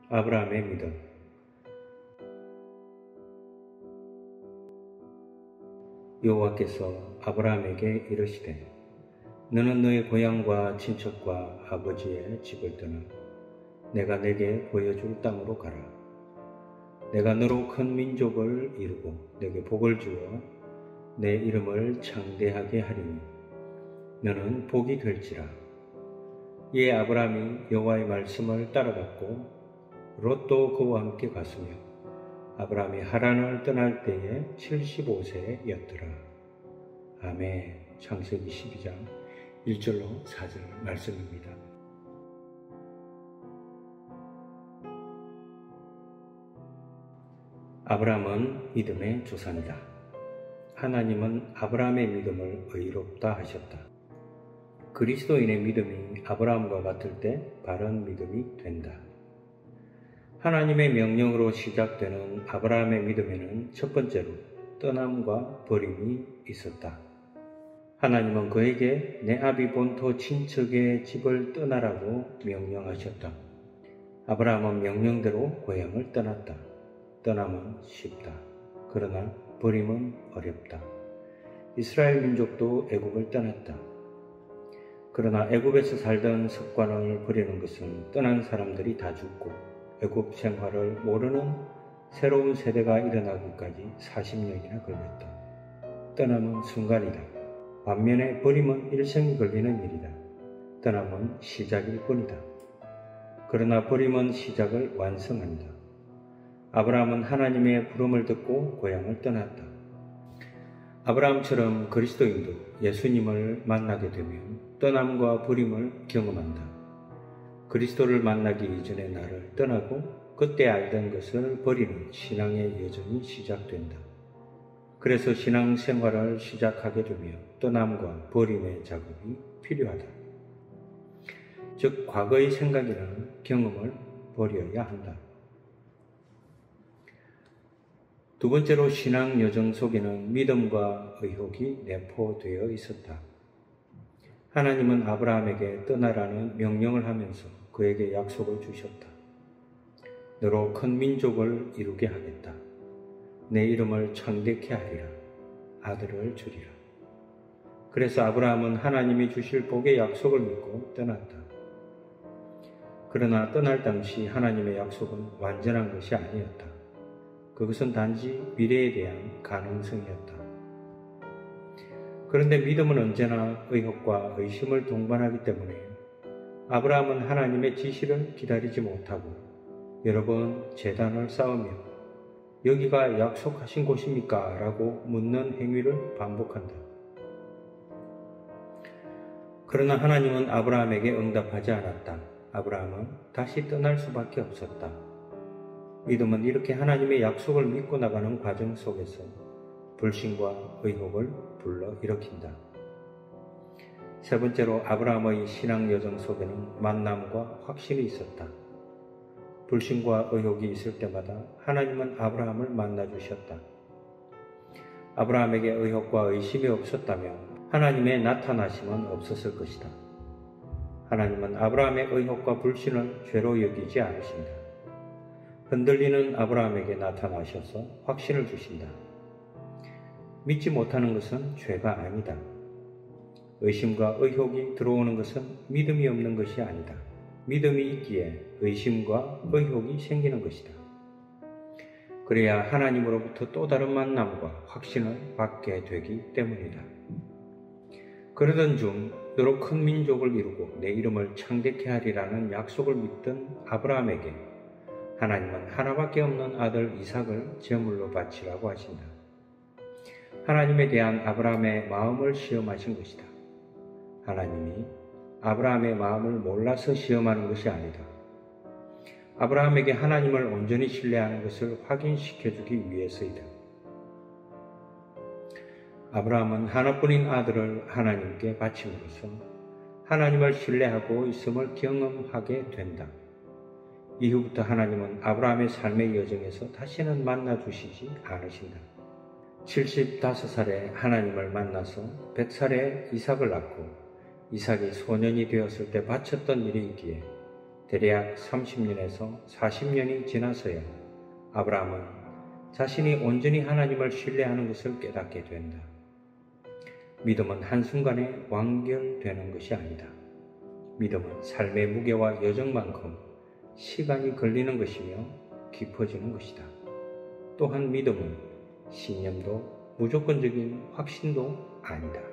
아브라함의 믿음. 여호와께서 아브라함에게 이르시되 너는 너의 고향과 친척과 아버지의 집을 떠나 내가 내게 보여줄 땅으로 가라. 내가 너로 큰 민족을 이루고 내게 복을 주어 내 이름을 창대하게 하리니 너는 복이 될지라. 이에 아브라함이 여호와의 말씀을 따라갔고 롯도 그와 함께 갔으며 아브라함이 하란을 떠날 때에 75세였더라. 아멘. 창세기 12장 1절로 4절 말씀입니다. 아브라함은 믿음의 조상이다. 하나님은 아브라함의 믿음을 의롭다 하셨다. 그리스도인의 믿음이 아브라함과 같을 때 바른 믿음이 된다. 하나님의 명령으로 시작되는 아브라함의 믿음에는 첫 번째로 떠남과 버림이 있었다. 하나님은 그에게 내 아비 본토 친척의 집을 떠나라고 명령하셨다. 아브라함은 명령대로 고향을 떠났다. 떠남은 쉽다. 그러나 버림은 어렵다. 이스라엘 민족도 애굽을 떠났다. 그러나 애굽에서 살던 습관을 버리는 것은 떠난 사람들이 다 죽고 애굽 생활을 모르는 새로운 세대가 일어나기까지 40년이나 걸렸다. 떠남은 순간이다. 반면에 버림은 일생이 걸리는 일이다. 떠남은 시작일 뿐이다. 그러나 버림은 시작을 완성한다. 아브라함은 하나님의 부름을 듣고 고향을 떠났다. 아브라함처럼 그리스도인도 예수님을 만나게 되면 떠남과 버림을 경험한다. 그리스도를 만나기 이전의 나를 떠나고 그때 알던 것을 버리는 신앙의 여정이 시작된다. 그래서 신앙생활을 시작하게 되며 떠남과 버림의 작업이 필요하다. 즉 과거의 생각이나 경험을 버려야 한다. 두 번째로 신앙 여정 속에는 믿음과 의혹이 내포되어 있었다. 하나님은 아브라함에게 떠나라는 명령을 하면서 그에게 약속을 주셨다. 너로 큰 민족을 이루게 하겠다. 내 이름을 창대케 하리라. 아들을 주리라. 그래서 아브라함은 하나님이 주실 복의 약속을 믿고 떠났다. 그러나 떠날 당시 하나님의 약속은 완전한 것이 아니었다. 그것은 단지 미래에 대한 가능성이었다. 그런데 믿음은 언제나 의혹과 의심을 동반하기 때문에 아브라함은 하나님의 지시를 기다리지 못하고 여러 번 제단을 쌓으며 여기가 약속하신 곳입니까? 라고 묻는 행위를 반복한다. 그러나 하나님은 아브라함에게 응답하지 않았다. 아브라함은 다시 떠날 수밖에 없었다. 믿음은 이렇게 하나님의 약속을 믿고 나가는 과정 속에서 불신과 의혹을 불러일으킨다. 세 번째로 아브라함의 신앙 여정 속에는 만남과 확신이 있었다. 불신과 의혹이 있을 때마다 하나님은 아브라함을 만나주셨다. 아브라함에게 의혹과 의심이 없었다면 하나님의 나타나심은 없었을 것이다. 하나님은 아브라함의 의혹과 불신을 죄로 여기지 않으신다. 흔들리는 아브라함에게 나타나셔서 확신을 주신다. 믿지 못하는 것은 죄가 아니다. 의심과 의혹이 들어오는 것은 믿음이 없는 것이 아니다. 믿음이 있기에 의심과 의혹이 생기는 것이다. 그래야 하나님으로부터 또 다른 만남과 확신을 받게 되기 때문이다. 그러던 중 너로 큰 민족을 이루고 내 이름을 창대케 하리라는 약속을 믿던 아브라함에게 하나님은 하나밖에 없는 아들 이삭을 제물로 바치라고 하신다. 하나님에 대한 아브라함의 마음을 시험하신 것이다. 하나님이 아브라함의 마음을 몰라서 시험하는 것이 아니다. 아브라함에게 하나님을 온전히 신뢰하는 것을 확인시켜주기 위해서이다. 아브라함은 하나뿐인 아들을 하나님께 바침으로써 하나님을 신뢰하고 있음을 경험하게 된다. 이후부터 하나님은 아브라함의 삶의 여정에서 다시는 만나주시지 않으신다. 75살에 하나님을 만나서 100살에 이삭을 낳고 이삭이 소년이 되었을 때 바쳤던 일이 있기에 대략 30년에서 40년이 지나서야 아브라함은 자신이 온전히 하나님을 신뢰하는 것을 깨닫게 된다. 믿음은 한순간에 완결되는 것이 아니다. 믿음은 삶의 무게와 여정만큼 시간이 걸리는 것이며 깊어지는 것이다. 또한 믿음은 신념도 무조건적인 확신도 아니다.